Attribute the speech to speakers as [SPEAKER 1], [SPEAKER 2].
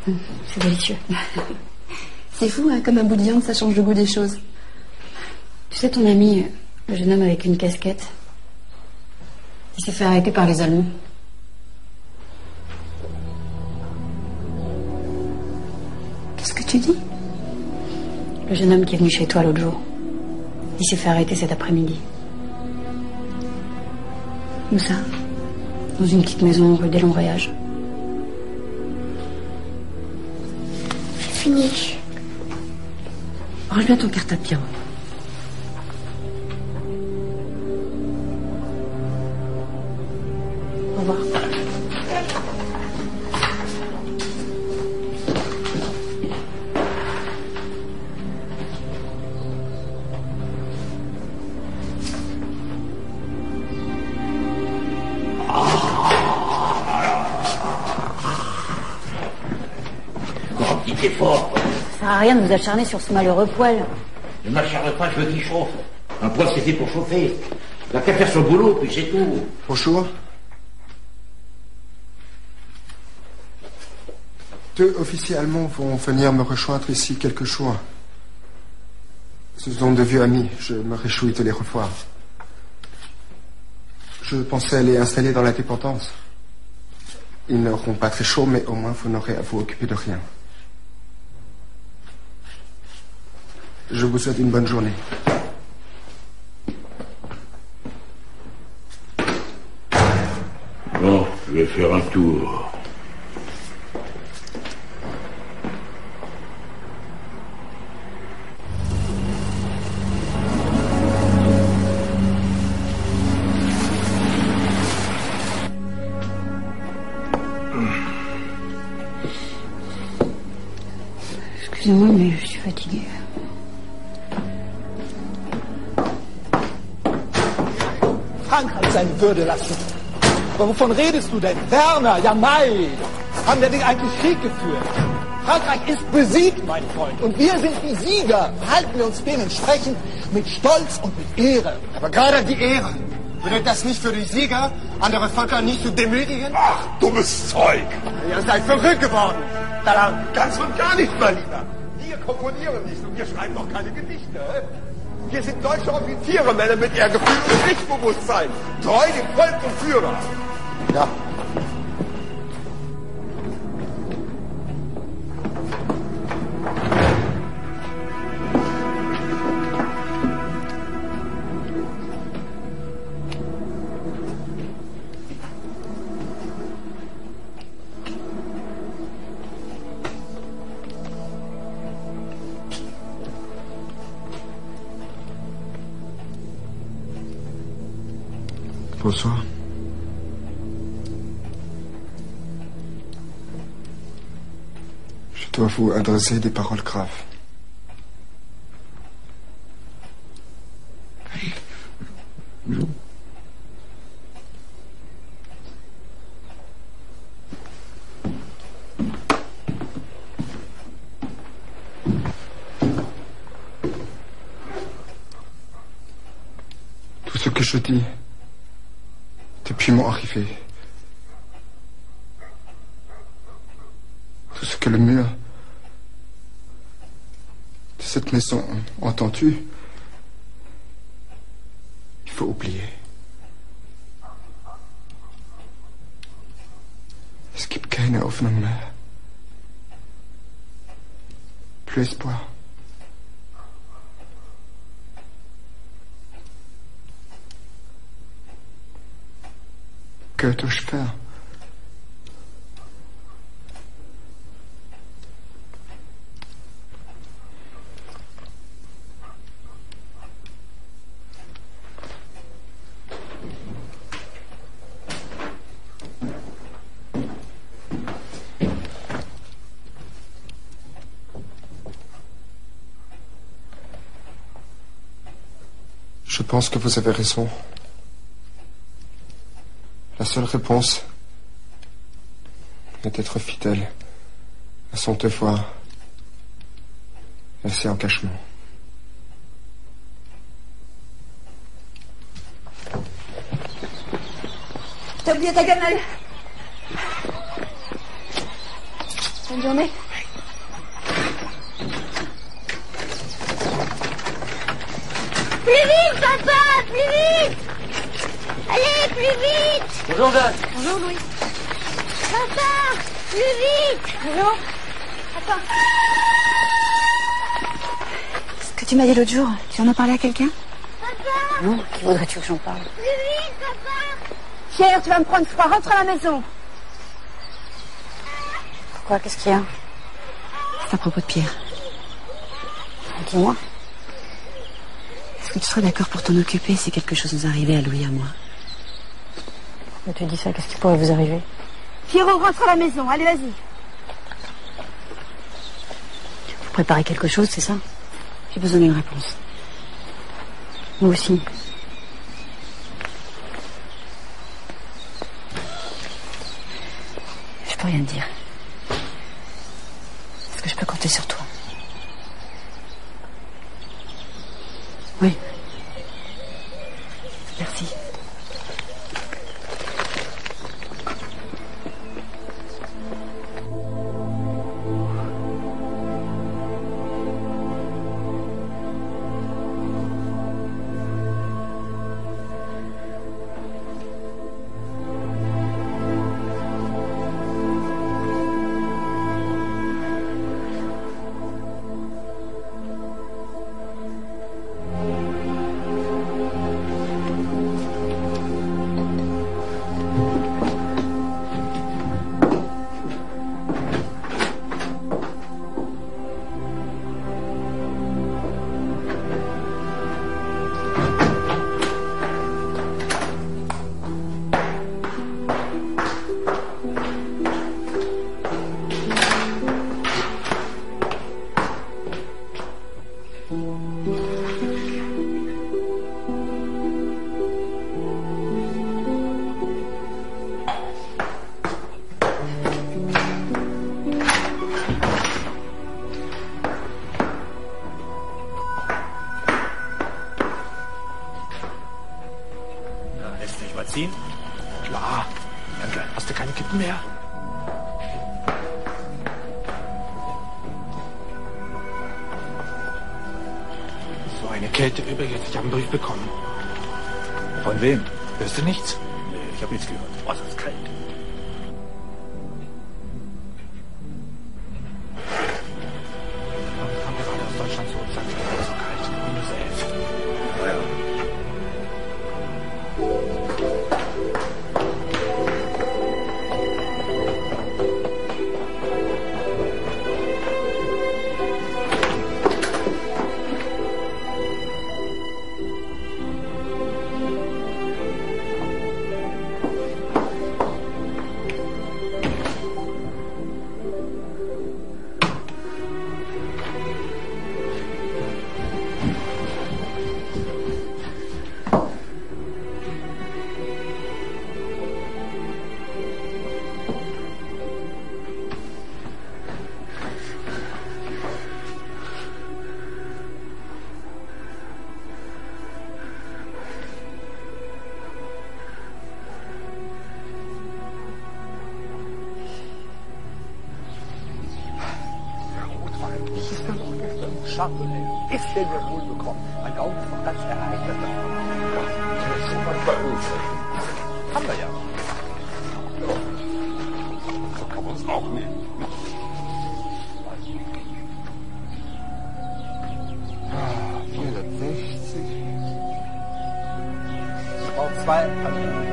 [SPEAKER 1] C'est délicieux.
[SPEAKER 2] C'est fou, hein, comme un bout de viande, ça change le goût des choses.
[SPEAKER 1] Tu sais, ton ami, le jeune homme avec une casquette, il s'est fait arrêter par les Allemands.
[SPEAKER 2] Qu'est-ce que tu dis?
[SPEAKER 1] Le jeune homme qui est venu chez toi l'autre jour. Il s'est fait arrêter cet après-midi. Où ça? Dans une petite maison rue des Longs Voyages.
[SPEAKER 2] C'est fini.
[SPEAKER 1] Range bien ton cartable, Pierrot. Au revoir.
[SPEAKER 3] Petit effort.
[SPEAKER 1] Ça sert à rien de vous acharner sur ce malheureux poêle.
[SPEAKER 3] Ne m'acharne pas, je veux qu'il chauffe. Un poêle, c'est fait pour chauffer. Il n'a qu'à faire son boulot, puis c'est tout.
[SPEAKER 4] Bonjour. Deux officiers allemands vont venir me rejoindre ici quelques jours. Ce sont de vieux amis. Je me réjouis de les revoir. Je pensais les installer dans la dépendance. Ils n'auront pas très chaud, mais au moins vous n'aurez à vous occuper de rien. Je vous souhaite une bonne journée.
[SPEAKER 3] Bon, je vais faire un tour.
[SPEAKER 1] Excusez-moi, mais je suis fatiguée.
[SPEAKER 5] Frankreich seine Würde lassen. Aber wovon redest du denn? Werner, ja Mai. Haben wir nicht eigentlich Krieg geführt? Frankreich ist besiegt, mein Freund. Und wir sind die Sieger. Halten wir uns dementsprechend mit Stolz und mit Ehre.
[SPEAKER 4] Aber gerade die Ehre. Bedeutet das nicht für die Sieger, andere Völker nicht zu demütigen?
[SPEAKER 6] Ach, dummes Zeug.
[SPEAKER 4] Ihr seid verrückt geworden.
[SPEAKER 6] Ganz und gar nicht, mein Lieber. Wir komponieren nicht und wir schreiben doch keine Gedichte. Wir sind deutsche Offiziere, Männer mit eher Gefühl und Pflichtbewusstsein. Treu dem Volk und Führer.
[SPEAKER 4] Ja. Bonsoir. Je dois vous adresser des paroles graves. Tout ce que je dis depuis mon arrivée, tout ce que le mur de cette maison a entendu, il faut oublier. Es gibt keine Hoffnung mehr. Plus espoir. Que dois-je faire? Je pense que vous avez raison. La seule réponse est d'être fidèle à son devoir et à ses engagements.
[SPEAKER 2] T'as oublié ta gamelle? Bonne journée.
[SPEAKER 7] Plus vite, papa, plus vite. Allez, plus vite.
[SPEAKER 3] Bonjour, Jeanne.
[SPEAKER 2] Bonjour, Louis.
[SPEAKER 7] Papa, plus vite.
[SPEAKER 2] Bonjour. Attends. Ce que tu m'as dit l'autre jour, tu en as parlé à quelqu'un?
[SPEAKER 7] Papa,
[SPEAKER 1] Non, qui voudrais-tu que j'en parle?
[SPEAKER 7] plus vite, papa.
[SPEAKER 2] Pierre, tu vas me prendre froid. Rentre à la maison.
[SPEAKER 1] Pourquoi? Qu'est-ce qu'il y a?
[SPEAKER 2] C'est à propos de Pierre.
[SPEAKER 1] Dis-moi.
[SPEAKER 2] Est-ce que tu serais d'accord pour t'en occuper si quelque chose nous arrivait à Louis et à moi?
[SPEAKER 1] Pourquoi tu dis ça? Qu'est-ce qui pourrait vous arriver?
[SPEAKER 2] Pierrot, rentre à la maison. Allez, vas-y.
[SPEAKER 1] Vous préparez quelque chose, c'est ça? J'ai besoin d'une réponse. Moi aussi. Je peux rien te dire. Est-ce que je peux compter sur toi? Oui. Merci.
[SPEAKER 5] Ziehen? Klar. Danke. Hast du keine Kippen mehr? So eine Kälte übrigens. Ich habe einen Brief bekommen. Von wem? Hörst du nichts? Nee, ich habe nichts gehört. Oh, das ist kalt. Ich kam gerade aus Deutschland zurück. Sagt, es ist so kalt. -11. Ja. Chardonnay ist denn ja wohl bekommen. Mein Auge ist noch ganz erheitert davon. Das ist schon mal bei uns. Haben wir ja. So kann man es auch nehmen. Ah, 460. Ich brauche 2 Patronen.